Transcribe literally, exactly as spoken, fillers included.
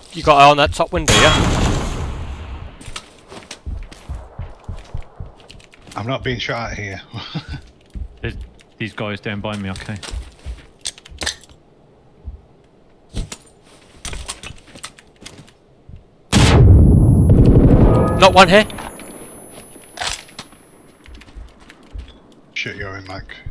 You got eye on that top window, yeah? I'm not being shot at here. There's these guys down by me, okay. Not one here. Shit, you're in, Mike.